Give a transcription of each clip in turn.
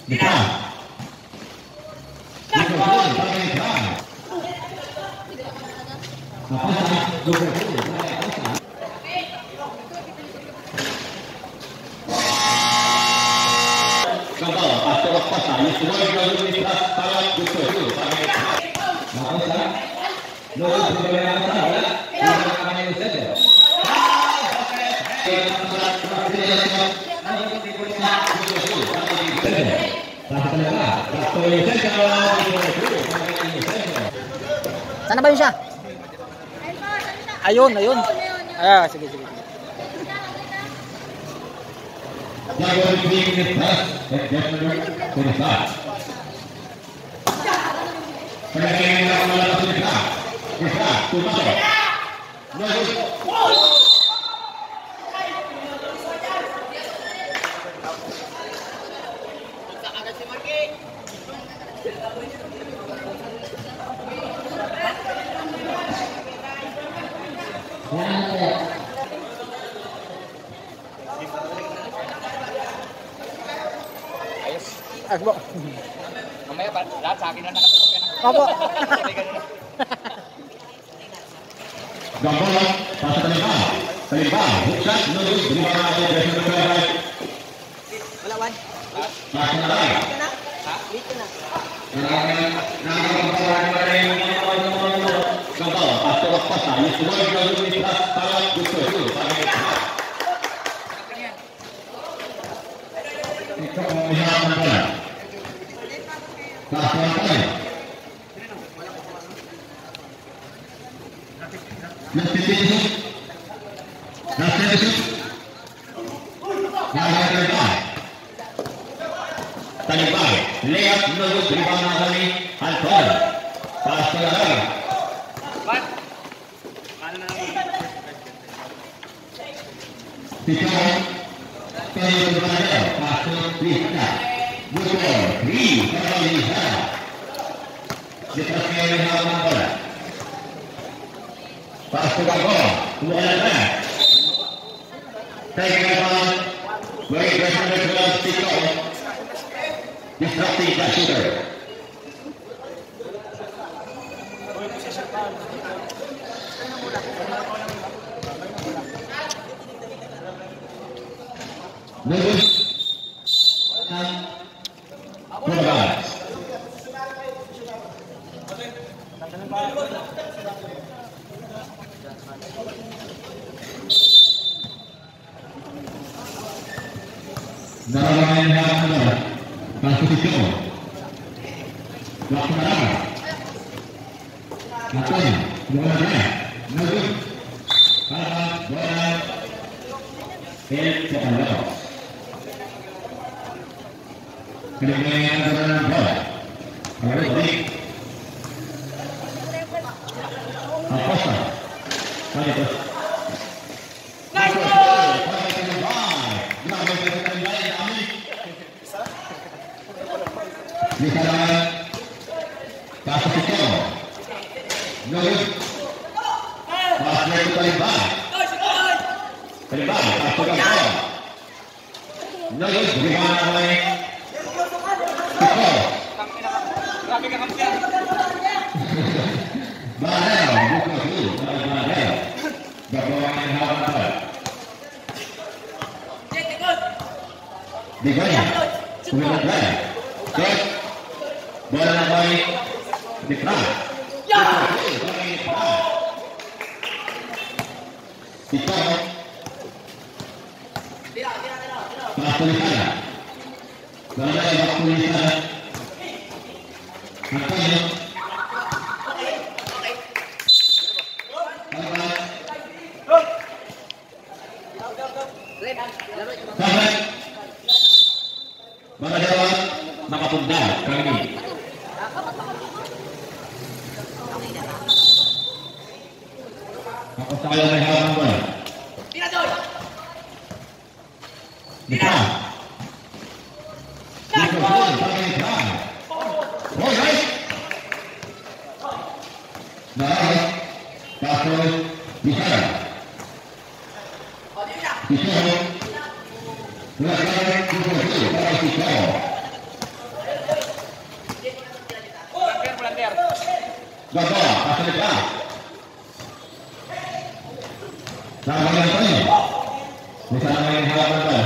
Sana ba yun siya? Ayun, ayun. Ah, sige, sige. Agbo. Mamaya pa, lahat sa akin na nakatutok yan. Opo. Gambola, pasa Talibang. Talibang, huksan, nurut, berima kasih dari Superbike. Walawan. Pasa Talibang. Dito na. Gambola, pasa pasa. Ini semua dilalui di atas tangan Gusto itu. Itu melihat bola. Pasa Talibang. Talibang, lihat menurut bagaimana kali Anton, pasti lagi. Tiga, kali berada pasal Lista, Bukol, Ri, kembali Lista, dipakai oleh Haman bola. Pasal Gabor, kemudian Tegapan, baik dari dalam Tito, disrupting that shooter. Lulus Purban. Dalam yang Constitution. Waktu berapa? Katanya, bola mana? Nugget. Kalau bola hit ke bola. Kemudian bola. Kalau balik. Apa? Mana tu? Di sana pasal itu, Nurut, pasal itu Talibang, pasal itu, Nurut bagaimana oleh Tito, Badal, bukan itu, Badal, bagaimana Hawan bola, digaya, kemudian bola. Bola baik di perang. Kita pasal sana. Bola yang sana. Katanya. Bola dewan makapunda kali ini. Ako tayo may hawak bola. Depan. Alright. Nah, pasal di sana. Di sana. Belakang kita para kita. Gagal, pasal depan. Nama yang tanya. Bisa nama yang halaman kan?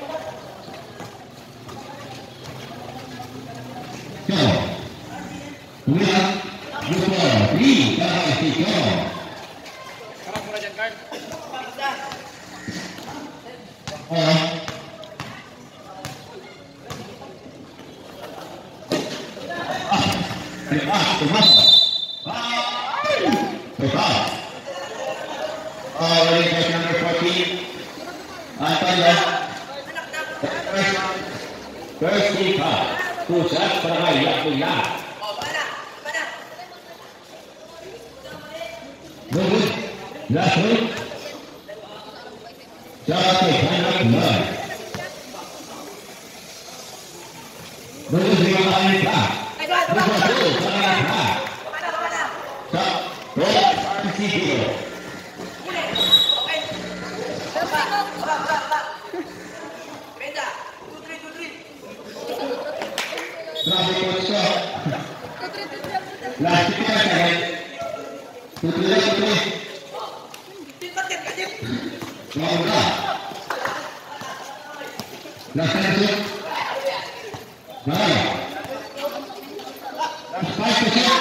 Jom. Kemudian, Buka, di dalam tiga. Sekarang murah jangkar. Pusat perayaan Bulan. Bagus, langsung. Jatuh banyak bulan. Bagus lima kali tak. Bagus banyak tak. Tak, posisi dulu. Terakhir kosong. Lagi kita kan. Putri. Maulah. Laksanakan. Baik. Baik kosong.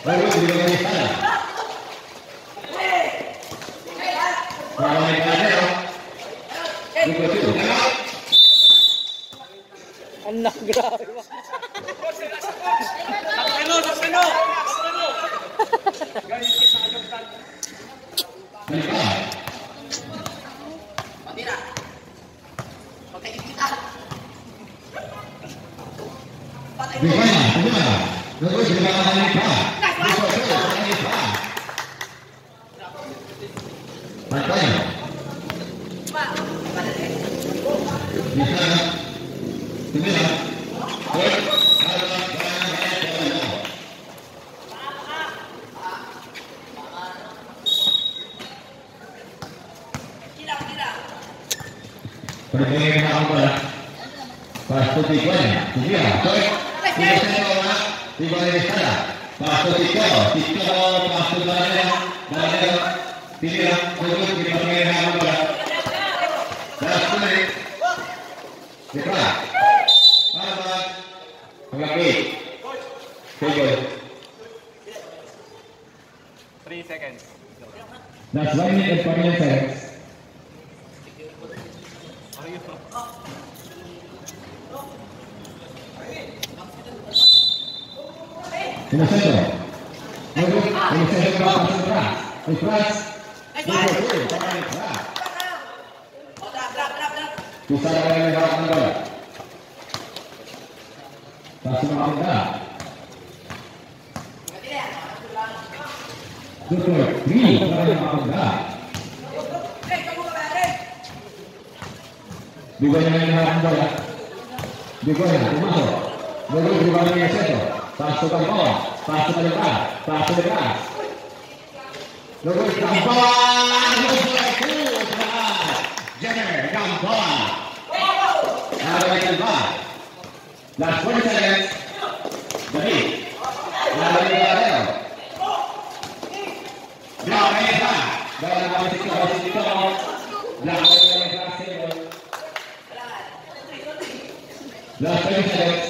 Lalu dibawa di sana. Lawan Galero. Begitu. Anak, grabe. Sakseno! That's 1 minute and 49 seconds. In the center. In the center, cross. Bisa dengan harapan bola. Pasang bola. Betul. Ini harapan bola. Digoyang harapan bola. Digoyang masuk. Baru digoyang ke situ. Pasukan bola. Pasukan depan. Pasukan depan. Lalu gampang. Jenner gampang. Last 20 seconds. Jadi, lari Galero. Galero. Last 20 seconds.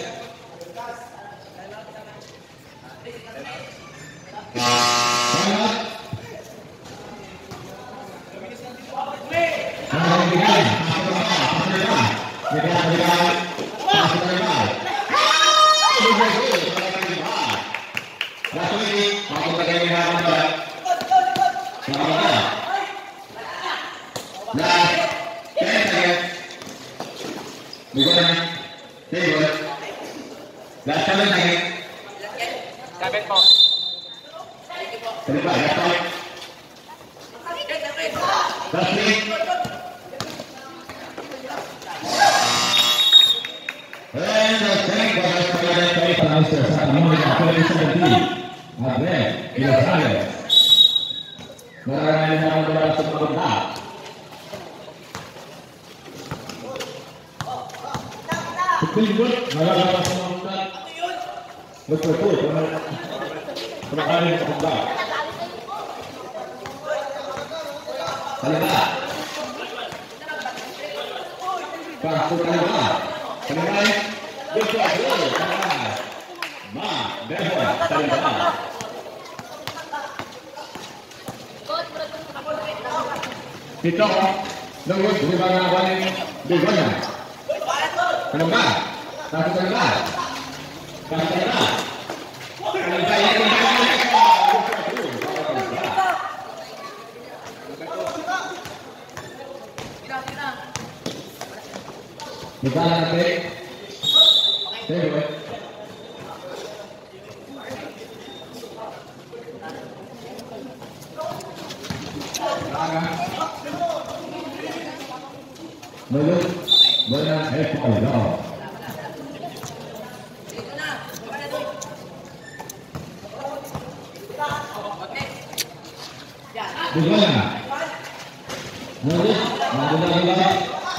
Ito, lewat di bawah awalnya digoyang. Kenapa? Satu kenapa? Satu kenapa? Di bawah nanti. Menurut benar Allah. Bagaimana? Menurut Allah.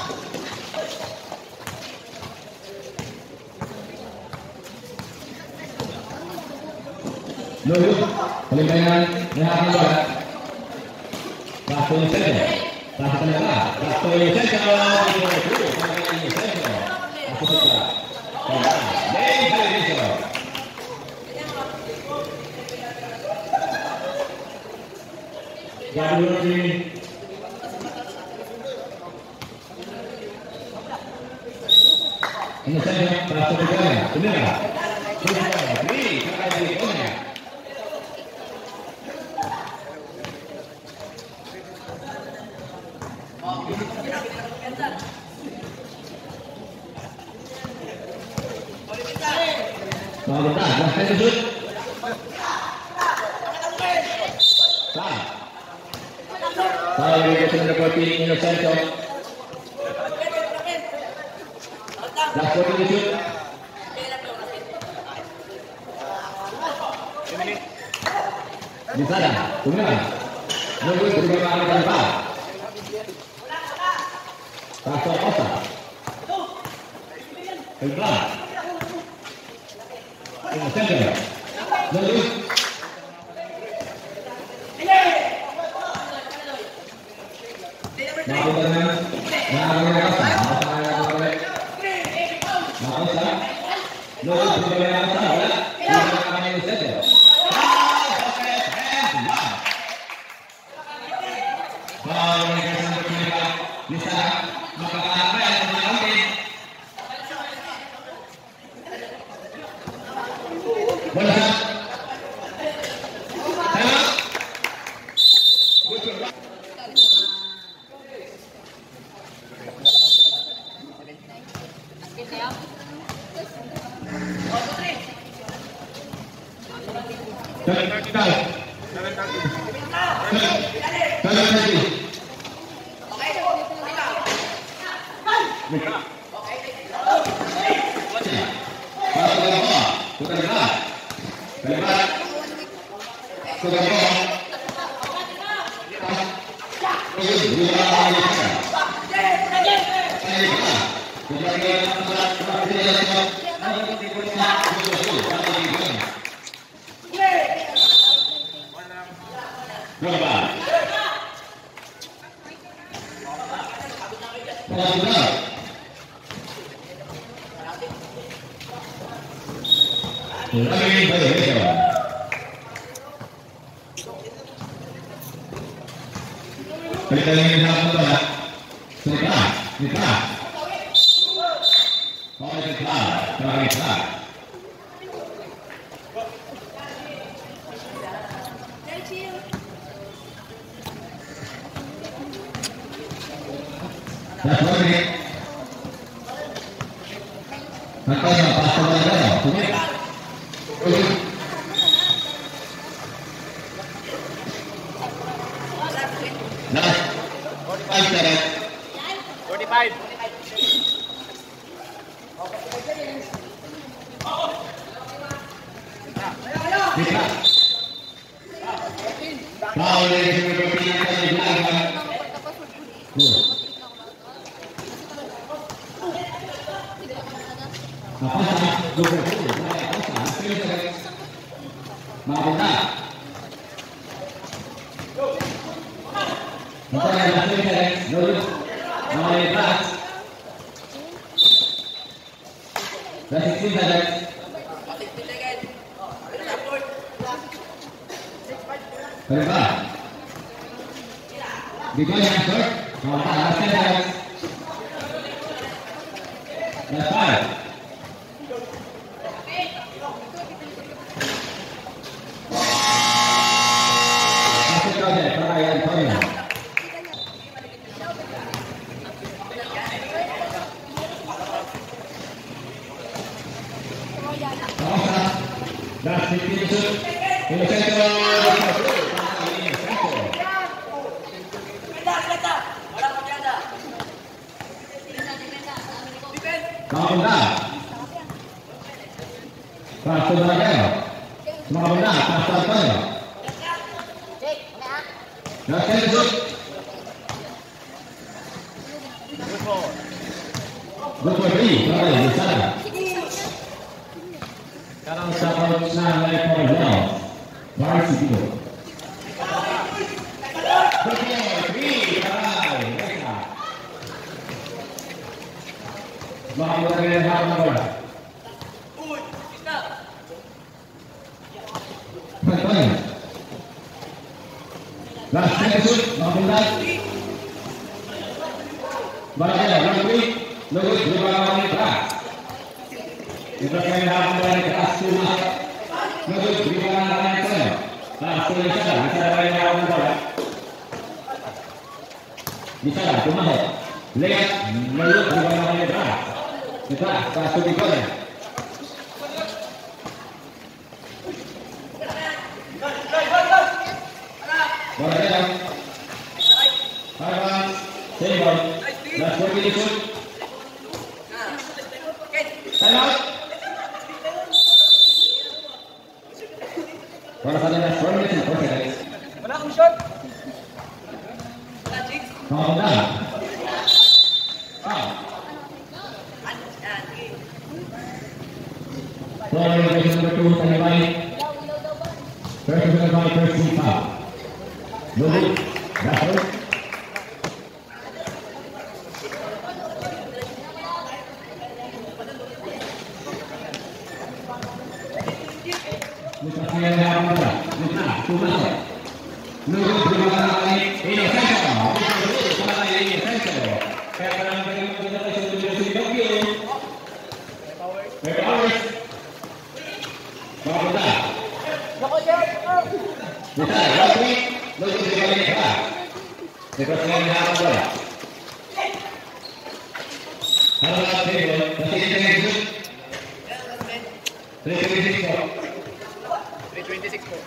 Menurut pelimpangan yang barat. Waktunya saja. Waktunya saja. Jadi dulu sini. Ini saya terasa berjalan, benar? Ini kakak di mana? Mau lepas, saya tutup. Kalau kita mendapati Innocento, dah kopi tutup. Di sana, tunggu. Nunggu berubah arah dan bal. Pasal Osa. Keluar. Innocento. Nunggu. Las Teresut, Mamundan. Barangnya Rangui, Lugus Ribawan Wanita. Diperkaya dalam dari kelas Tumas. Lugus Ribawan Wanita. Kelas Tumas bisa dari dalam bola. Bisa Tumas. Lihat Lugus Ribawan Wanita. Kita kelas Tumas. Barangnya Harman, Sembon, Las Teresut. Timeout. Para pada Las Teresut. Wala akong shot. Mamundan. Following position number 2, Tanibay. First position by first team foul. Lugus, Rasul. Mustahil yang bola. Tumas. Lugus Ribawan Wanita. Ini Senso. Sekarang kita sudah Tokyo. Powers. Mamundan. Bisa, Rangui, Lugus Ribawan Wanita. Diperkaya dalam bola. Harman, Sembon, masih di Teresut. 326 po.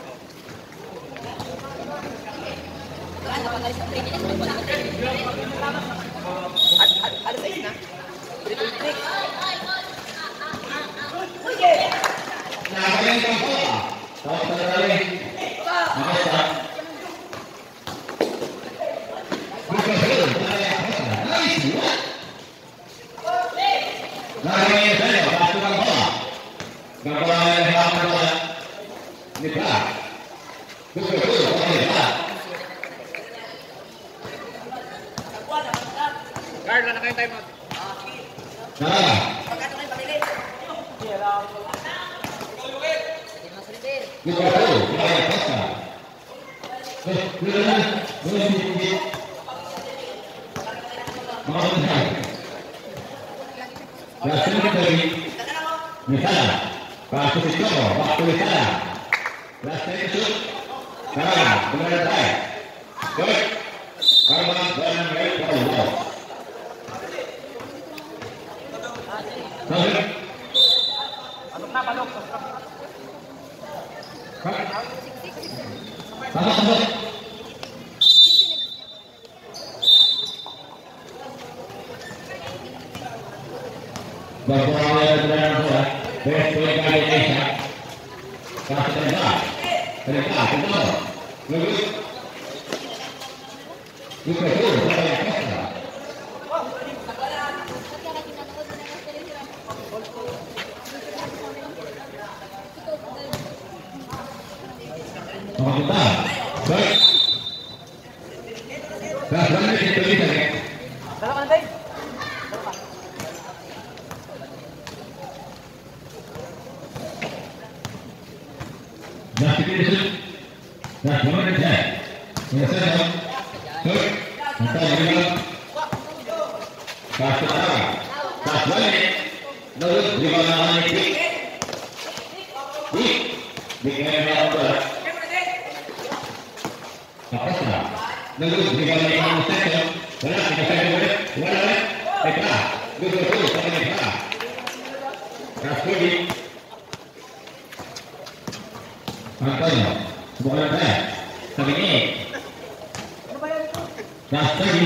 Alas 6 na. 326. Nakakain ka po. Tapos pagkakali. Nakasta. Nice. Nakakain ka sa'yo. Tapos ka po. Gagawa ng hapon ko. Nika. Gusto. Nika. Guard, wala na kayong timeout. Nakaka. Misalnya, kasus itu, waktu misalnya, Las Teresut, sekarang, benar baik, good, Harman, dan baik, kalau Palok. Pasok. Berbola dengan bola, berbola kali Indonesia. Kasih tembak, tembak, Lugus. Lugus itu, Mamundan. Baik. Berani itu bisa ya. Dalawa na tayo. Las Teresut. Las Teresut. Selesai. Good. Entah juga. Kasih tahu. Tas balik. Lugus Ribawan Wanita. Dikira bola. Kapasnya. Lugus Ribawan Wanita. Bola kita boleh. Bola. Kita. Lugus sampai kita. Rasul. Antonio. Bola saya. Sampai ini. Rasul.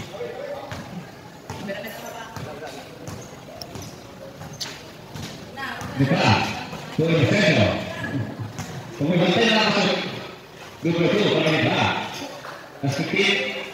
Kita. Turun Senso. Kemudian tengah masuk. Lugus sampai kita. Kasih